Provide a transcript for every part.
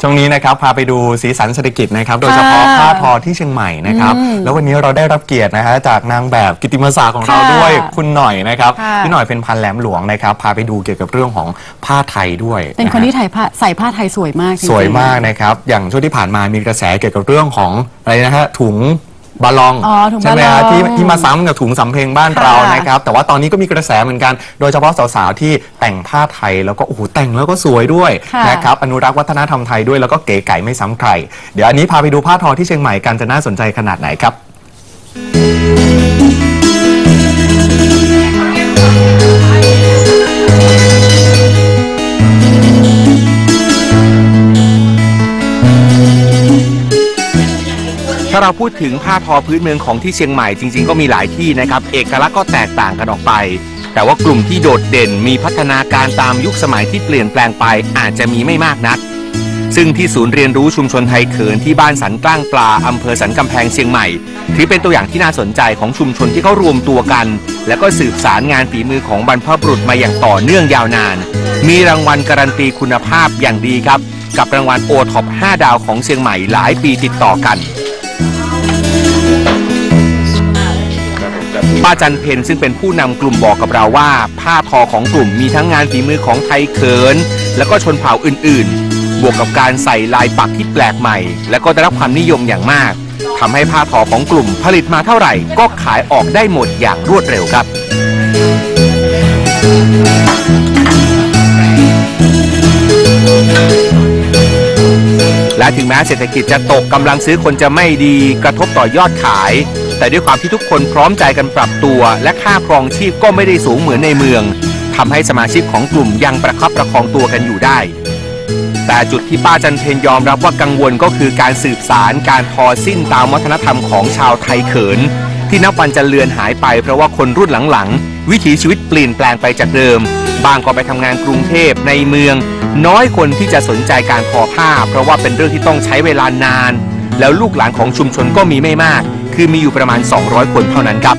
ช่วงนี้นะครับพาไปดูสีสันเศรษฐกิจนะครับโดยเฉพาะผ้าทอที่เชียงใหม่นะครับแล้ววันนี้เราได้รับเกียรตินะฮะจากนางแบบกิตติมศักดิ์ของเราด้วยคุณหน่อยนะครับพี่หน่อยเป็นพันแหลมหลวงนะครับพาไปดูเกี่ยวกับเรื่องของผ้าไทยด้วยเป็นคนที่ใส่ผ้าไทยสวยมากสวยมากนะครับอย่างช่วงที่ผ่านมามีกระแสเกี่ยวกับเรื่องของอะไรนะฮะถุงบาลองใช่ไหมฮะที่มาซ้ำกับถุงสำเพ็งบ้านเรานะครับแต่ว่าตอนนี้ก็มีกระแสเหมือนกันโดยเฉพาะสาวๆที่แต่งผ้าไทยแล้วก็โอ้โหแต่งแล้วก็สวยด้วยนะครับอนุรักษ์วัฒนธรรมไทยด้วยแล้วก็เก๋ไก๋ไม่ซ้ำใครเดี๋ยวอันนี้พาไปดูผ้าทอที่เชียงใหม่กันจะน่าสนใจขนาดไหนครับถ้าเราพูดถึงผ้าทอพื้นเมืองของที่เชียงใหม่จริงๆก็มีหลายที่นะครับเอกลักษณ์ก็แตกต่างกันออกไปแต่ว่ากลุ่มที่โดดเด่นมีพัฒนาการตามยุคสมัยที่เปลี่ยนแปลงไปอาจจะมีไม่มากนักซึ่งที่ศูนย์เรียนรู้ชุมชนไทยเขินที่บ้านสันกล้างปลาอำเภอสันกำแพงเชียงใหม่ถือเป็นตัวอย่างที่น่าสนใจของชุมชนที่เขารวมตัวกันและก็สืบสารงานฝีมือของบรรพบุรุษมาอย่างต่อเนื่องยาวนานมีรางวัลการันตีคุณภาพอย่างดีครับกับรางวัลโอท็อป5 ดาวของเชียงใหม่หลายปีติดต่อกันป้าจันเพนซึ่งเป็นผู้นำกลุ่มบอกกับเราว่าผ้าทอของกลุ่มมีทั้งงานฝีมือของไทยเขินและก็ชนเผ่าอื่นๆบวกกับการใส่ลายปักที่แปลกใหม่และก็ได้รับความนิยมอย่างมากทำให้ผ้าทอของกลุ่มผลิตมาเท่าไหร่ก็ขายออกได้หมดอย่างรวดเร็วครับและถึงแม้เศรษฐกิจจะตกกำลังซื้อคนจะไม่ดีกระทบต่อยอดขายแต่ด้วยความที่ทุกคนพร้อมใจกันปรับตัวและค่าครองชีพก็ไม่ได้สูงเหมือนในเมืองทำให้สมาชิกของกลุ่มยังประคับประคองตัวกันอยู่ได้แต่จุดที่ป้าจันเพนยอมรับว่ากังวลก็คือการสืบสารการทอสิ้นตามวัฒนธรรมของชาวไทยเขินที่นับวันจะเลือนหายไปเพราะว่าคนรุ่นหลังๆวิถีชีวิตเปลี่ยนแปลงไปจากเดิมบางก็ไปทำงานกรุงเทพในเมืองน้อยคนที่จะสนใจการทอผ้าเพราะว่าเป็นเรื่องที่ต้องใช้เวลานานแล้วลูกหลานของชุมชนก็มีไม่มากคือมีอยู่ประมาณ200 คนเท่านั้นครับ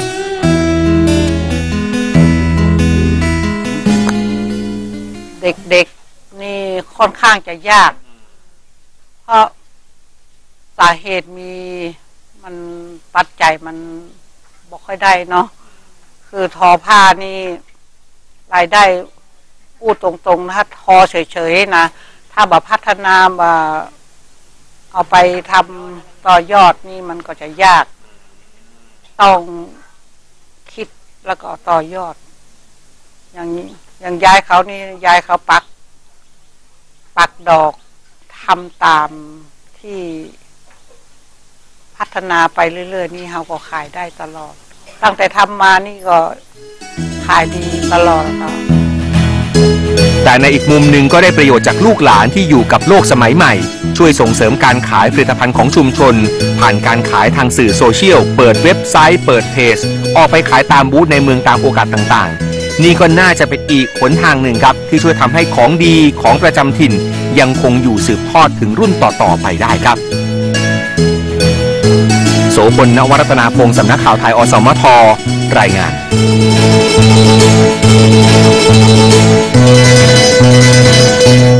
เด็กๆนี่ค่อนข้างจะยากเพราะสาเหตุมีมันปัจจัยมันบอกค่อยได้เนาะคือทอผ้านี่รายได้พูดตรงๆนะทอเฉยๆนะถ้าแบบพัฒนาเอาไปทำต่อยอดนี่มันก็จะยากต้องคิดแล้วก็ต่อยอดอย่างนี้อย่างยายเขานี่ยายเขาปักดอกทำตามที่พัฒนาไปเรื่อยๆนี่เขาก็ขายได้ตลอดตั้งแต่ทำมานี่ก็ขายดีตลอดครับแต่ในอีกมุมหนึ่งก็ได้ประโยชน์จากลูกหลานที่อยู่กับโลกสมัยใหม่ช่วยส่งเสริมการขายผลิตภัณฑ์ของชุมชนผ่านการขายทางสื่อโซเชียลเปิดเว็บไซต์เปิดเพจออกไปขายตามบูธในเมืองตามโอกาสต่างๆนี่ก็น่าจะเป็นอีกหนทางหนึ่งครับที่ช่วยทำให้ของดีของประจำถิ่นยังคงอยู่สืบทอดถึงรุ่นต่อๆไปได้ครับโสพล ณวรัตนาพงศ์สำนักข่าวไทยอสมทรายงาน